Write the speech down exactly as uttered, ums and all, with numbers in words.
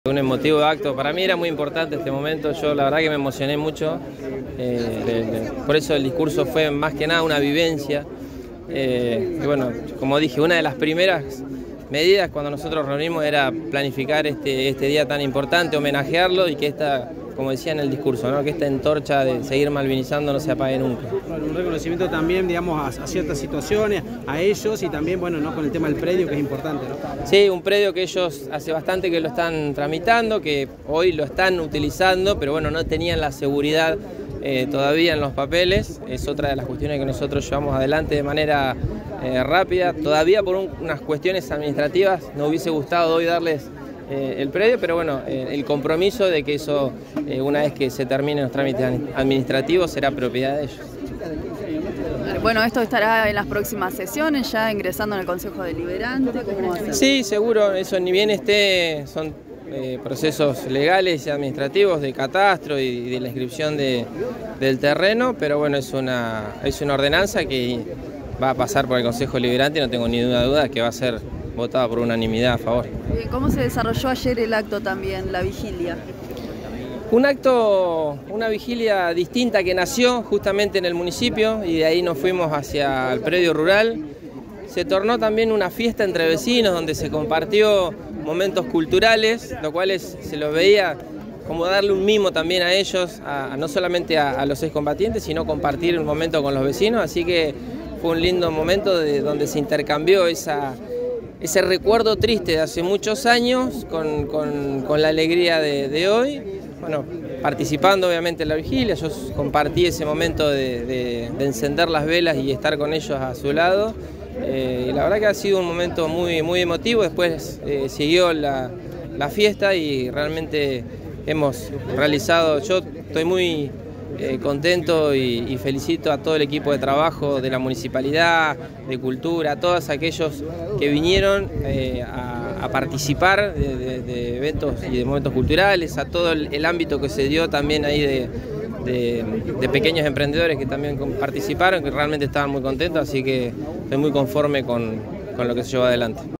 Un emotivo acto, para mí era muy importante este momento, yo la verdad que me emocioné mucho, eh, de, de, por eso el discurso fue más que nada una vivencia, eh, y bueno, como dije, una de las primeras medidas cuando nosotros reunimos era planificar este, este día tan importante, homenajearlo y que esta, como decía en el discurso, ¿no? que esta antorcha de seguir malvinizando no se apague nunca. Bueno, un reconocimiento también, digamos, a, a ciertas situaciones, a ellos y también, bueno, ¿no? con el tema del predio, que es importante, ¿no? Sí, un predio que ellos hace bastante que lo están tramitando, que hoy lo están utilizando, pero bueno, no tenían la seguridad eh, todavía en los papeles. Es otra de las cuestiones que nosotros llevamos adelante de manera eh, rápida. Todavía por un, unas cuestiones administrativas nos hubiese gustado hoy darles eh, el predio, pero bueno, eh, el compromiso de que eso, eh, una vez que se terminen los trámites administrativos, será propiedad de ellos. Bueno, esto estará en las próximas sesiones, ya ingresando en el Consejo Deliberante. ¿Cómo va a ser? Sí, seguro, eso ni bien esté, son eh, procesos legales y administrativos de catastro y de la inscripción de, del terreno, pero bueno, es una, es una ordenanza que va a pasar por el Consejo Deliberante y no tengo ni duda, duda que va a ser votada por unanimidad a favor. ¿Cómo se desarrolló ayer el acto también, la vigilia? Un acto, una vigilia distinta que nació justamente en el municipio y de ahí nos fuimos hacia el predio rural. Se tornó también una fiesta entre vecinos donde se compartió momentos culturales, lo cual es, se los veía como darle un mimo también a ellos, a, a no solamente a, a los excombatientes, sino compartir un momento con los vecinos. Así que fue un lindo momento de, donde se intercambió esa, ese recuerdo triste de hace muchos años con, con, con la alegría de, de hoy. Bueno, participando obviamente en la vigilia, yo compartí ese momento de, de, de encender las velas y estar con ellos a su lado. Eh, y la verdad que ha sido un momento muy, muy emotivo, después eh, siguió la, la fiesta y realmente hemos realizado, yo estoy muy eh, contento y, y felicito a todo el equipo de trabajo de la Municipalidad, de Cultura, a todos aquellos que vinieron eh, a a participar de, de, de eventos y de momentos culturales, a todo el, el ámbito que se dio también ahí de, de, de pequeños emprendedores que también participaron, que realmente estaban muy contentos, así que estoy muy conforme con, con lo que se llevó adelante.